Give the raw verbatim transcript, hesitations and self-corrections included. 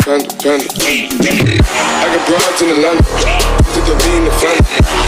panda, panda. I got broads in Atlanta, to the V in the front.